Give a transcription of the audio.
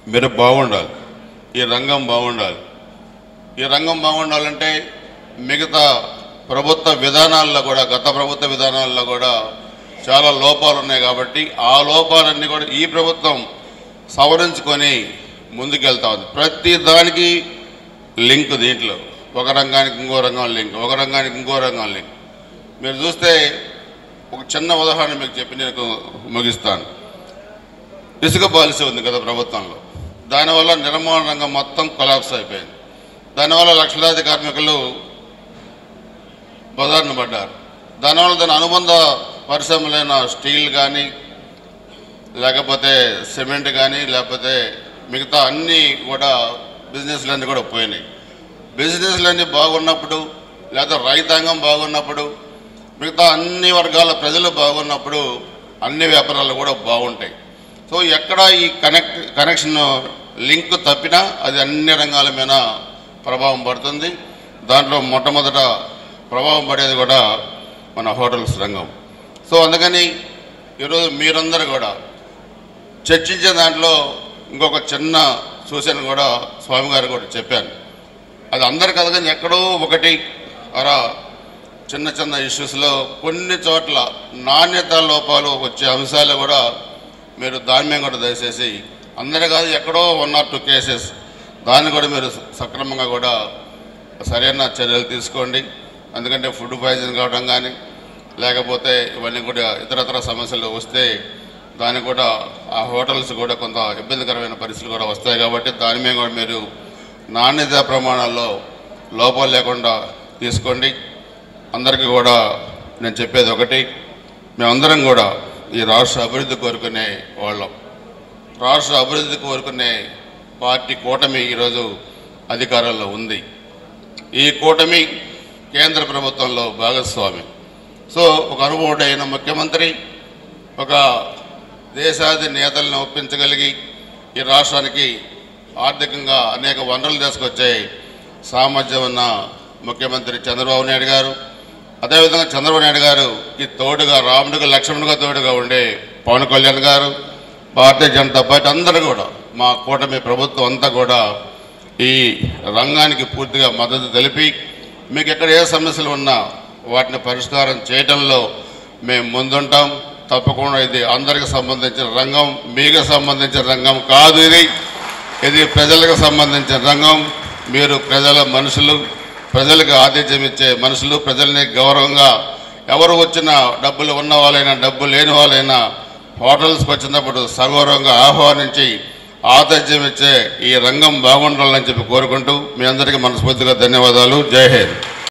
మీరు బాగుండాలి, ఈ రంగం బాగుండాలి. ఈ రంగం బాగుండాలంటే మిగతా ప్రభుత్వ విధానాల్లో కూడా, గత ప్రభుత్వ విధానాల్లో కూడా చాలా లోపాలు ఉన్నాయి. కాబట్టి ఆ లోపాలన్నీ కూడా ఈ ప్రభుత్వం సవరించుకొని ముందుకెళ్తా ఉంది. ప్రతి దానికి లింక్ దీంట్లో, ఒక రంగానికి ఇంకో రంగం లింక్, ఒక రంగానికి ఇంకో రంగం లింక్. మీరు చూస్తే ఒక చిన్న ఉదాహరణ మీకు చెప్పి నేను ముగిస్తాను. ఇసుక పాలసీ ఉంది కదా ప్రభుత్వంలో, దానివల్ల నిర్మాణ రంగం మొత్తం కొలాప్స్ అయిపోయింది. దానివల్ల లక్షలాది కార్మికులు బజార్న పడ్డారు. దానివల్ల దాని అనుబంధ పరిశ్రమలైన స్టీల్ కానీ, లేకపోతే సిమెంట్ కానీ, లేకపోతే మిగతా అన్నీ కూడా బిజినెస్లన్నీ కూడా పోయినాయి. బిజినెస్లన్నీ బాగున్నప్పుడు, లేదా రైతాంగం బాగున్నప్పుడు, మిగతా అన్ని వర్గాల ప్రజలు బాగున్నప్పుడు అన్ని వ్యాపారాలు కూడా బాగుంటాయి. సో ఎక్కడ ఈ కనెక్షన్ లింక్ తప్పినా అది అన్ని రంగాల మీద ప్రభావం పడుతుంది. దాంట్లో మొట్టమొదట ప్రభావం పడేది కూడా మన హోటల్స్ రంగం. సో అందుకని ఈరోజు మీరందరూ కూడా చర్చించే దాంట్లో ఇంకొక చిన్న సూచన కూడా స్వామి గారు కూడా చెప్పాను. అది అందరికీ కదా, కానీ ఎక్కడో ఒకటి అలా చిన్న చిన్న ఇష్యూస్లో కొన్ని చోట్ల నాణ్యత లోపాలు వచ్చే అంశాలు కూడా మీరు దాని మీద కూడా దయచేసి, అందరూ కాదు ఎక్కడో 1 or 2 కేసెస్, దాన్ని కూడా మీరు సక్రమంగా కూడా సరైన చర్యలు తీసుకోండి. ఎందుకంటే ఫుడ్ పాయిజన్ కావడం కానీ, లేకపోతే ఇవన్నీ కూడా ఇతరతర సమస్యలు వస్తే దానికి కూడా ఆ హోటల్స్ కూడా కొంత ఇబ్బందికరమైన పరిస్థితులు కూడా వస్తాయి. కాబట్టి దాని మీద కూడా మీరు నాణ్యత ప్రమాణాల్లో లోపాలు లేకుండా తీసుకోండి. అందరికీ కూడా నేను చెప్పేది ఒకటి, మేమందరం కూడా ఈ రాష్ట్ర అభివృద్ధి కోరుకునే వాళ్ళం. రాష్ట్ర అభివృద్ధి కోరుకునే పార్టీ కూటమి ఈరోజు అధికారంలో ఉంది. ఈ కూటమి కేంద్ర ప్రభుత్వంలో భాగస్వామి. సో ఒక అనుభవుడైన ముఖ్యమంత్రి, ఒక దేశాది నేతలను ఒప్పించగలిగి ఈ రాష్ట్రానికి ఆర్థికంగా అనేక వనరులు తీసుకొచ్చే సామర్థ్యం ఉన్న ముఖ్యమంత్రి చంద్రబాబు నాయుడు గారు. అదేవిధంగా చంద్రబాబు నాయుడు గారుకి తోడుగా, రాముడికి లక్ష్మణుడిగా తోడుగా ఉండే పవన్ కళ్యాణ్ గారు, భారతీయ జనతా పార్టీ అందరూ కూడా, మా కూటమి ప్రభుత్వం అంతా కూడా ఈ రంగానికి పూర్తిగా మద్దతు తెలిపి మీకు ఎక్కడ ఏ సమస్యలు ఉన్నా వాటిని పరిష్కారం చేయడంలో మేము ముందుంటాం. తప్పకుండా ఇది అందరికి సంబంధించిన రంగం, మీకు సంబంధించిన రంగం కాదు. ఇది ప్రజలకు సంబంధించిన రంగం. మీరు ప్రజల మనుషులు, ప్రజలకు ఆతిథ్యం ఇచ్చే మనుషులు, ప్రజల్ని గౌరవంగా ఎవరు వచ్చినా, డబ్బులు ఉన్న వాళ్ళైనా డబ్బు లేని వాళ్ళైనా హోటల్స్కి వచ్చినప్పుడు సగౌరవంగా ఆహ్వానించి ఆతిథ్యం ఇచ్చే ఈ రంగం బాగుండాలని చెప్పి కోరుకుంటూ మీ అందరికీ మనస్ఫూర్తిగా ధన్యవాదాలు. జై హింద్.